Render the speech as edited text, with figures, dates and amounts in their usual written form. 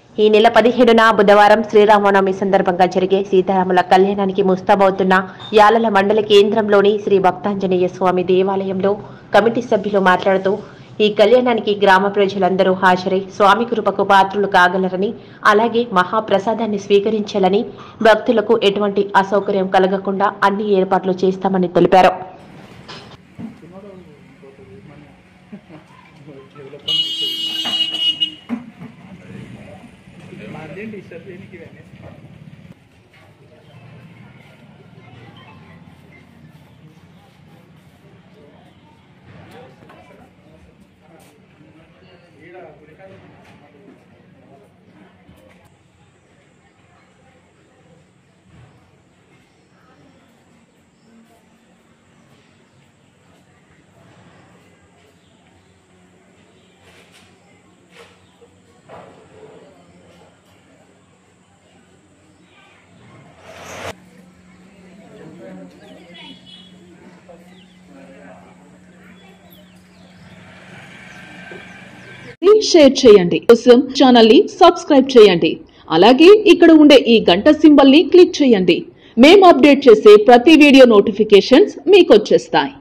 ఈ నెల 17న బుధవారం శ్రీరామనవమి సందర్భంగా జరిగే సీతారాముల కళ్యాణానికి ముస్తాబవుతున్న యాలల మండల కేంద్రంలోని శ్రీ భక్తాంజనేయ స్వామి దేవాలయంలో కమిటీ సభ్యులు మాట్లాడుతూ ఈ కళ్యాణానికి గ్రామ ప్రజలందరూ హాజరై స్వామి కృపకు పాత్రులు కాగలరని, అలాగే మహాప్రసాదాన్ని స్వీకరించాలని, భక్తులకు ఎటువంటి అసౌకర్యం కలగకుండా అన్ని ఏర్పాట్లు చేస్తామని తెలిపారు. షేర్ చేయండి. కోసం ఛానల్ ని సబ్స్క్రైబ్ చేయండి. అలాగే ఇక్కడ ఉండే ఈ గంట సింబల్ ని క్లిక్ చేయండి. మేము అప్డేట్ చేసే ప్రతి వీడియో నోటిఫికేషన్స్ మీకు వచ్చేస్తాయి.